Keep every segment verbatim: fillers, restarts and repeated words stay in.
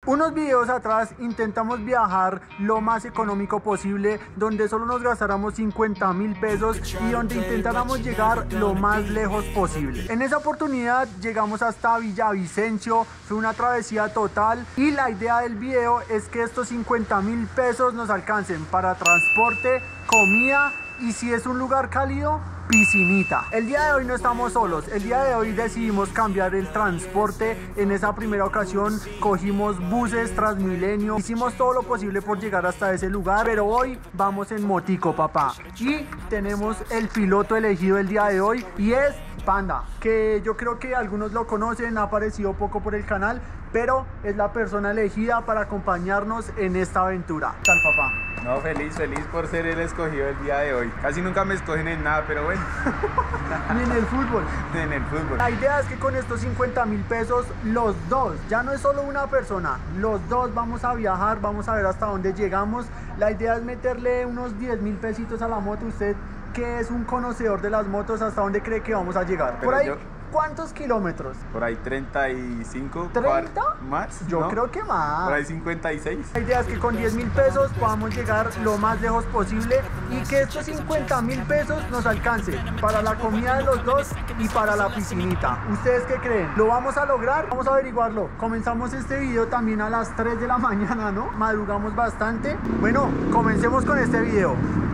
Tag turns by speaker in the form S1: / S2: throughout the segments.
S1: Unos videos atrás intentamos viajar lo más económico posible, donde solo nos gastáramos cincuenta mil pesos y donde intentáramos llegar lo más lejos posible. En esa oportunidad llegamos hasta Villavicencio, fue una travesía total y la idea del video es que estos cincuenta mil pesos nos alcancen para transporte, comida y si es un lugar cálido, piscinita. El día de hoy no estamos solos, el día de hoy decidimos cambiar el transporte. En esa primera ocasión cogimos buses Transmilenio, hicimos todo lo posible por llegar hasta ese lugar, pero hoy vamos en motico, papá, y tenemos el piloto elegido el día de hoy y es Panda, que yo creo que algunos lo conocen, ha aparecido poco por el canal, pero es la persona elegida para acompañarnos en esta aventura. ¿Qué tal, papá?
S2: No, feliz, feliz por ser el escogido el día de hoy. Casi nunca me escogen en nada, pero bueno.
S1: Ni en el fútbol.
S2: Ni en el fútbol.
S1: La idea es que con estos cincuenta mil pesos, los dos, ya no es solo una persona, los dos vamos a viajar, vamos a ver hasta dónde llegamos. La idea es meterle unos diez mil pesitos a la moto. Usted, que es un conocedor de las motos, ¿hasta dónde cree que vamos a llegar?
S2: Pero
S1: por ahí,
S2: yo...
S1: ¿cuántos kilómetros?
S2: Por ahí treinta y cinco.
S1: ¿treinta?
S2: ¿Más?
S1: Yo
S2: ¿no?
S1: creo que más.
S2: Por ahí cincuenta y seis.
S1: La idea es que con diez mil pesos podamos llegar lo más lejos posible y que estos cincuenta mil pesos nos alcance para la comida de los dos y para la piscinita. ¿Ustedes qué creen? ¿Lo vamos a lograr? Vamos a averiguarlo. Comenzamos este video también a las tres de la mañana, ¿no? Madrugamos bastante. Bueno, comencemos con este video.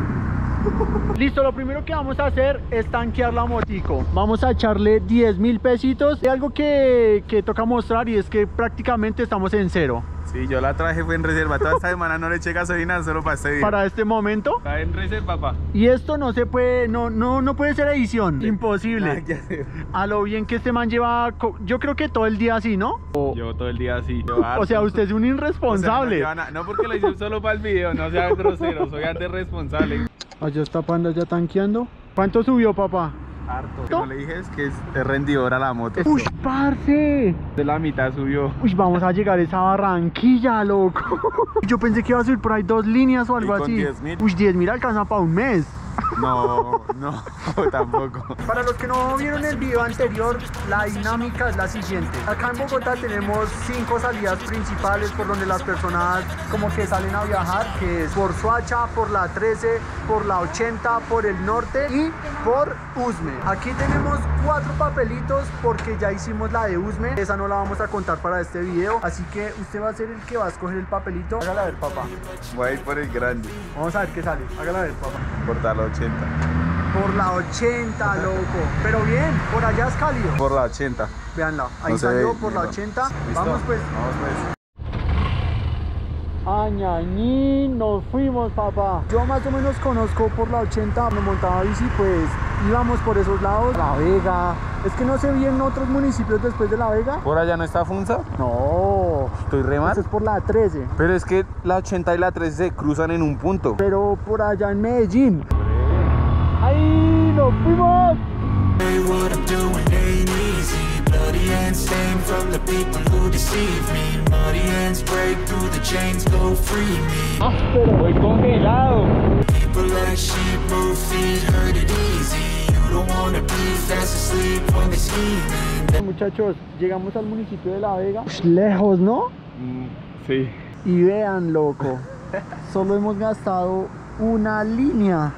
S1: Listo, lo primero que vamos a hacer es tanquear la motico. Vamos a echarle diez mil pesitos. Hay algo que, que toca mostrar y es que prácticamente estamos en cero.
S2: Sí, yo la traje, fue en reserva. Toda esta semana no le eché gasolina solo para este video.
S1: Para este momento.
S2: Está en reserva, papá.
S1: Y esto no se puede, no, no, no puede ser edición. Imposible.
S2: Ah,
S1: a lo bien que este man lleva, yo creo que todo el día así, ¿no? O,
S2: yo todo el día así.
S1: o sea, usted es un irresponsable.
S2: O sea, no, no porque lo hice solo para el video, no sea grosero, soy antes responsable.
S1: Allá está Panda ya tanqueando. ¿Cuánto subió, papá?
S2: Harto. Como le dije, es que es, es rendidora la moto.
S1: ¡Uy, parce!
S2: De la mitad subió.
S1: Uy, vamos a llegar a esa Barranquilla, loco. Yo pensé que iba a subir por ahí dos líneas o algo
S2: ¿Y con
S1: así.
S2: diez mil?
S1: Uy, diez mil alcanza para un mes.
S2: No, no, tampoco.
S1: Para los que no vieron el video anterior, la dinámica es la siguiente. Acá en Bogotá tenemos cinco salidas principales por donde las personas como que salen a viajar, que es por Soacha, por la trece, por la ochenta, por el norte y por Usme. Aquí tenemos cuatro papelitos porque ya hicimos la de Usme. Esa no la vamos a contar para este video, así que usted va a ser el que va a escoger el papelito. Hágala ver, papá.
S2: Voy a ir por el grande.
S1: Vamos a ver qué sale. Hágala ver, papá.
S2: Por la ochenta.
S1: Por la ochenta, loco. Pero bien, por allá es cálido.
S2: Por la ochenta.
S1: Veanla, ahí
S2: No
S1: salió
S2: ve,
S1: por la
S2: no.
S1: ochenta.
S2: ¿Listo?
S1: Vamos pues.
S2: Vamos pues.
S1: Añañín, nos fuimos, papá. Yo más o menos conozco por la ochenta, cuando montaba bici, pues íbamos por esos lados. La Vega. Es que no se vi en otros municipios después de La Vega.
S2: ¿Por allá no está Funza?
S1: No.
S2: Estoy re mal.
S1: Eso es por la trece.
S2: Pero es que la ochenta y la trece se cruzan en un punto.
S1: Pero por allá en Medellín. ¡Ahí nos fuimos!
S3: What I'm doing ain't easy. Bloody hands stained from the people who deceive me. Muddy hands break through the chains, go free me.
S1: Ah, pero voy congelado.
S3: People like sheep move feet, hurt it easy. You don't wanna be fast asleep when they're scheming.
S1: Muchachos, llegamos al municipio de La Vega. Ush, lejos, ¿no?
S2: Mm, sí.
S1: Y vean, loco, solo hemos gastado una línea.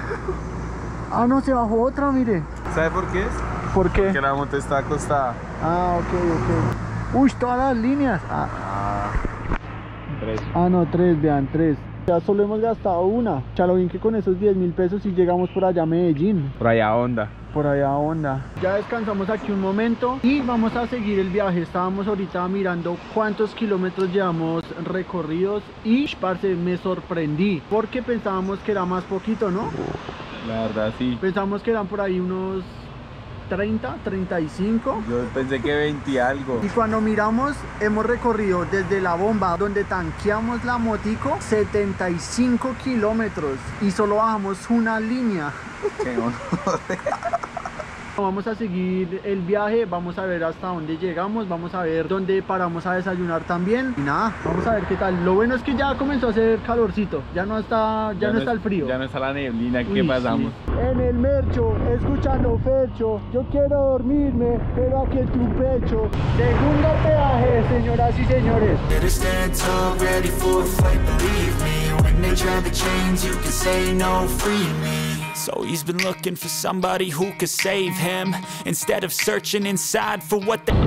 S1: Ah, no, se bajó otra, mire.
S2: ¿Sabe por qué es?
S1: ¿Por qué?
S2: Porque la moto está acostada.
S1: Ah, ok, ok. Uy, todas las líneas. Ah,
S2: Ah, tres.
S1: ah, no, tres, vean, tres. Ya solo hemos gastado una. Chalo, bien que con esos diez mil pesos y llegamos por allá a Medellín.
S2: Por allá onda.
S1: Por allá onda. Ya descansamos aquí un momento y vamos a seguir el viaje. Estábamos ahorita mirando cuántos kilómetros llevamos recorridos y, parce, me sorprendí porque pensábamos que era más poquito, ¿no?
S2: La verdad sí.
S1: Pensamos que eran por ahí unos treinta, treinta y cinco.
S2: Yo pensé que veinte y algo.
S1: Y cuando miramos, hemos recorrido desde la bomba donde tanqueamos la motico setenta y cinco kilómetros y solo bajamos una línea.
S2: Qué honor.
S1: Vamos a seguir el viaje, vamos a ver hasta dónde llegamos, vamos a ver dónde paramos a desayunar también. Y nada, vamos a ver qué tal. Lo bueno es que ya comenzó a hacer calorcito, ya no está, ya, ya no, no está el frío.
S2: Ya no está la neblina que pasamos.
S1: Sí. En el mercho, escuchando Fercho, yo quiero dormirme, pero aquí en tu pecho. Segundo peaje, señoras y señores.
S3: Better stand tall, ready for a fight, believe me. When they try to change, you can say no, free me. So he's been looking for somebody who could save him, instead of searching inside for what they...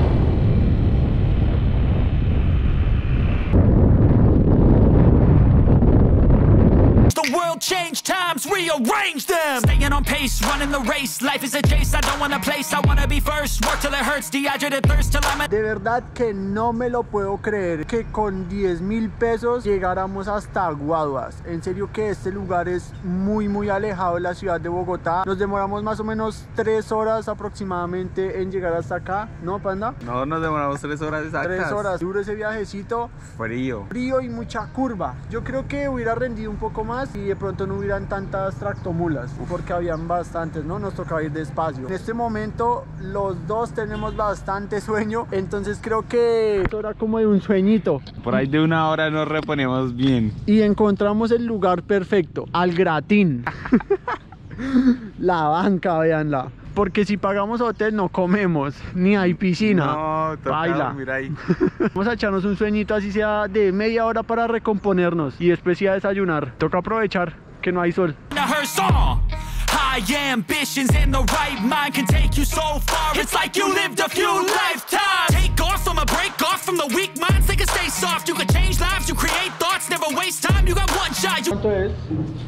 S3: The world changed, times rearrange them. Staying on pace, running the race. Life is a chase, I don't want a place. I wanna be first, work till it hurts. Dehydrated thirst till I'm a...
S1: De verdad que no me lo puedo creer que con diez mil pesos llegáramos hasta Guaduas. En serio que este lugar es muy muy alejado de la ciudad de Bogotá. Nos demoramos más o menos tres horas aproximadamente en llegar hasta acá, ¿no, Panda?
S2: No, nos demoramos tres horas exactas.
S1: Tres horas, duro ese viajecito.
S2: Frío.
S1: Frío y mucha curva. Yo creo que hubiera rendido un poco más y de pronto no hubieran tantas tractomulas, porque habían bastantes, ¿no? Nos tocaba ir despacio. En este momento los dos tenemos bastante sueño, entonces creo que esto era como de un sueñito.
S2: Por ahí de una hora nos reponemos bien.
S1: Y encontramos el lugar perfecto, al Gratín. La banca, véanla. Porque si pagamos hotel no comemos, ni hay piscina.
S2: No, toca
S1: baila.
S2: Mira ahí.
S1: Vamos a echarnos un sueñito así sea de media hora para recomponernos y después ir a desayunar. Toca aprovechar que no hay sol.
S3: High ambitions and the right mind can take you so far. It's like you lived a few lifetimes. Take off from a break off from the weak minds. They can stay soft. You can change lives. You create thoughts. Never waste time. You got one shot. You...
S1: ¿Cuánto es?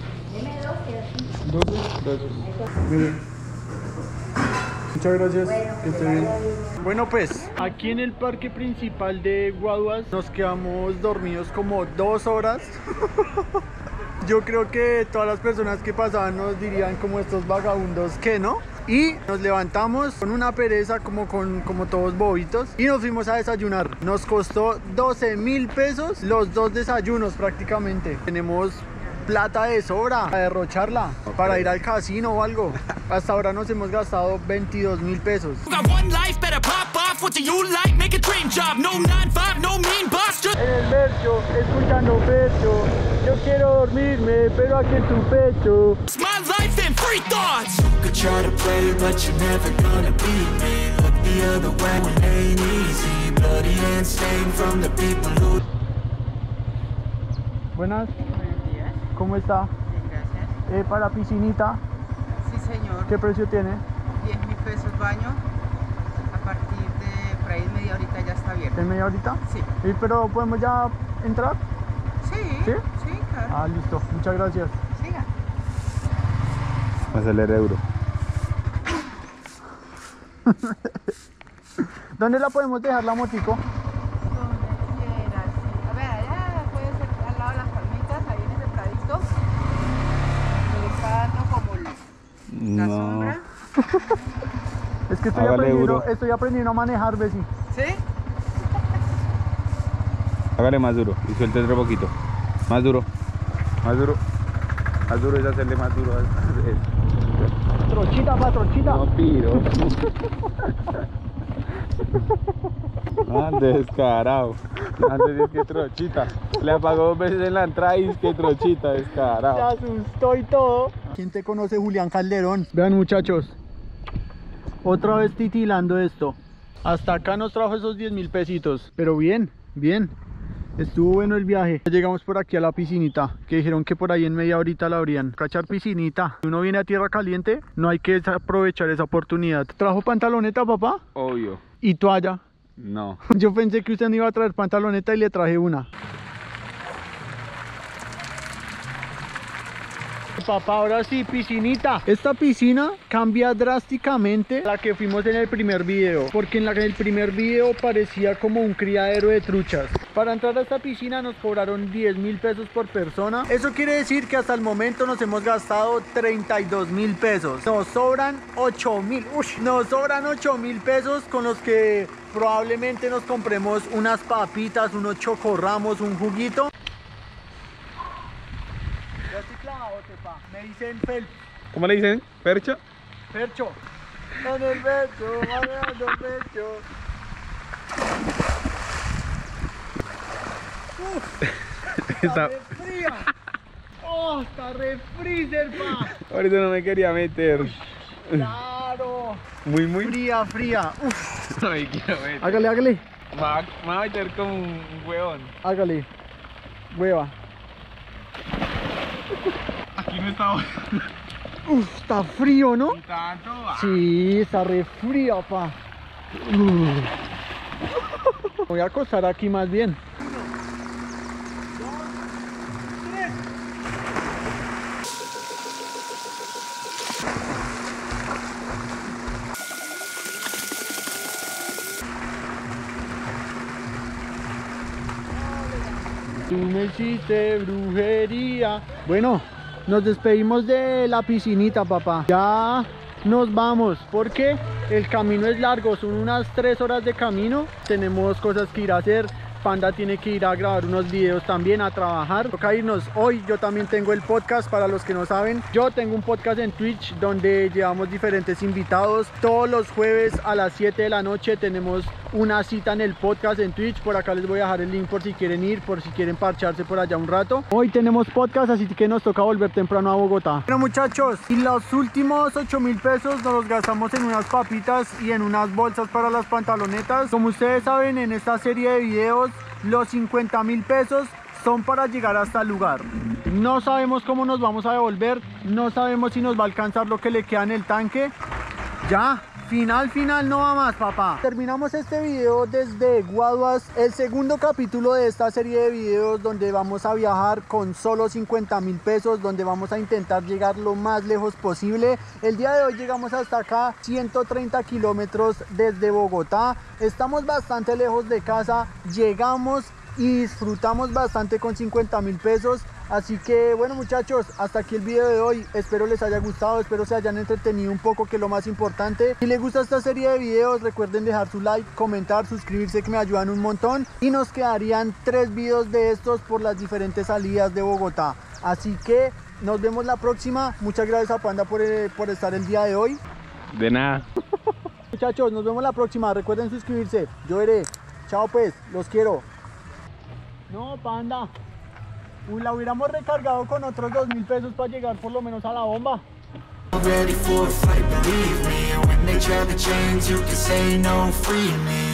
S1: Dos. Dos. Mire. Muchas gracias. Bueno, que esté bien. Bueno, pues aquí en el parque principal de Guaduas nos quedamos dormidos como dos horas. Yo creo que todas las personas que pasaban nos dirían como estos vagabundos que no. Y nos levantamos con una pereza como, con, como todos bobitos y nos fuimos a desayunar. Nos costó doce mil pesos los dos desayunos prácticamente. Tenemos plata de sobra para derrocharla, para ir al casino o algo. Hasta ahora nos hemos gastado veintidós mil pesos. En el mercho, escuchando pecho, yo quiero dormirme, pero aquí en tu pecho. Buenas. ¿Cómo está?
S4: Bien, gracias.
S1: Eh, para piscinita.
S4: Sí, señor.
S1: ¿Qué precio tiene?
S4: diez mil pesos baño. A partir de por ahí media horita ya está abierto.
S1: ¿En media horita?
S4: Sí.
S1: Eh, ¿Pero podemos ya entrar?
S4: Sí.
S1: ¿Sí?
S4: Sí, claro.
S1: Ah, listo. Muchas gracias.
S4: Siga.
S2: Acelera euro.
S1: ¿Dónde la podemos dejar la motico?
S4: Donde quieras. A ver, allá puede ser al lado de las palmitas, ahí en ese pradito. Me está dando como la
S2: No.
S4: sombra.
S1: Es que estoy
S2: Hágale
S1: aprendiendo,
S2: duro.
S1: estoy aprendiendo a manejar, Bessie.
S4: ¿Sí?
S2: Hágale más duro y suelte otro poquito. Más duro. Más duro. Más duro es hacerle más duro.
S1: Trochita, pa, trochita.
S2: No piro. Ah, descarado. Antes es que trochita. Le apagó dos veces en la entrada y es que trochita,
S1: Se
S2: descarado.
S1: asustó y todo. ¿Quién te conoce, Julián Calderón? Vean, muchachos. Otra vez titilando esto. Hasta acá nos trajo esos diez mil pesitos. Pero bien, bien. Estuvo bueno el viaje. Ya llegamos por aquí a la piscinita, que dijeron que por ahí en media horita la abrían. Cachar piscinita. Si uno viene a tierra caliente, no hay que aprovechar esa oportunidad. ¿Trajo pantaloneta, papá?
S2: Obvio.
S1: ¿Y toalla?
S2: No.
S1: Yo pensé que usted no iba a traer pantaloneta y le traje una. Papá, ahora sí, piscinita. Esta piscina cambia drásticamente a la que fuimos en el primer video, porque en, la, en el primer video parecía como un criadero de truchas. Para entrar a esta piscina nos cobraron diez mil pesos por persona. Eso quiere decir que hasta el momento nos hemos gastado treinta y dos mil pesos. Nos sobran ocho mil. Nos sobran ocho mil pesos con los que probablemente nos compremos unas papitas, unos chocorramos, un juguito. Me dicen Fel.
S2: ¿Cómo le dicen? ¿Percho?
S1: Percho. En el pecho, mareando el pecho. Uf, está re fría. Oh, está re freezer, pa.
S2: Ahorita no me quería meter.
S1: Claro.
S2: Muy, muy
S1: Fría, fría. Uf.
S2: No me quiero meter.
S1: Hágale, hágale.
S2: Me va, me va a meter como un huevón.
S1: Hágale. Hueva.
S2: Aquí no está.
S1: Uf, está frío, ¿no?
S2: Ni tanto. Ah.
S1: Sí, está re frío, pa. Uf. Voy a acostar aquí más bien. Tú me hiciste brujería. Bueno, nos despedimos de la piscinita, papá. Ya nos vamos porque el camino es largo, son unas tres horas de camino. Tenemos cosas que ir a hacer. Panda tiene que ir a grabar unos videos también, a trabajar. Toca irnos hoy. Yo también tengo el podcast, para los que no saben. Yo tengo un podcast en Twitch donde llevamos diferentes invitados. Todos los jueves a las siete de la noche tenemos una cita en el podcast en Twitch. Por acá les voy a dejar el link por si quieren ir, por si quieren parcharse por allá un rato. Hoy tenemos podcast, así que nos toca volver temprano a Bogotá. Bueno, muchachos, y los últimos ocho mil pesos nos los gastamos en unas papitas y en unas bolsas para las pantalonetas. Como ustedes saben, en esta serie de videos los cincuenta mil pesos son para llegar hasta el lugar. No sabemos cómo nos vamos a devolver, no sabemos si nos va a alcanzar lo que le queda en el tanque. Ya, final, final, no va más, papá. Terminamos este video desde Guaduas, el segundo capítulo de esta serie de videos donde vamos a viajar con solo cincuenta mil pesos, donde vamos a intentar llegar lo más lejos posible. El día de hoy llegamos hasta acá, ciento treinta kilómetros desde Bogotá. Estamos bastante lejos de casa, llegamos y disfrutamos bastante con cincuenta mil pesos. Así que bueno, muchachos, hasta aquí el video de hoy. Espero les haya gustado, espero se hayan entretenido un poco, que es lo más importante. Si les gusta esta serie de videos, recuerden dejar su like, comentar, suscribirse, que me ayudan un montón. Y nos quedarían tres videos de estos por las diferentes salidas de Bogotá. Así que nos vemos la próxima. Muchas gracias a Panda por, eh, por estar el día de hoy.
S2: De nada.
S1: Muchachos, nos vemos la próxima. Recuerden suscribirse. Yo veré. Chao pues, los quiero. No, Panda. Uy, la hubiéramos recargado con otros dos mil pesos para llegar por lo menos a la bomba.
S3: Ready for a fight, believe me. And when they try to change, you can say no, free me.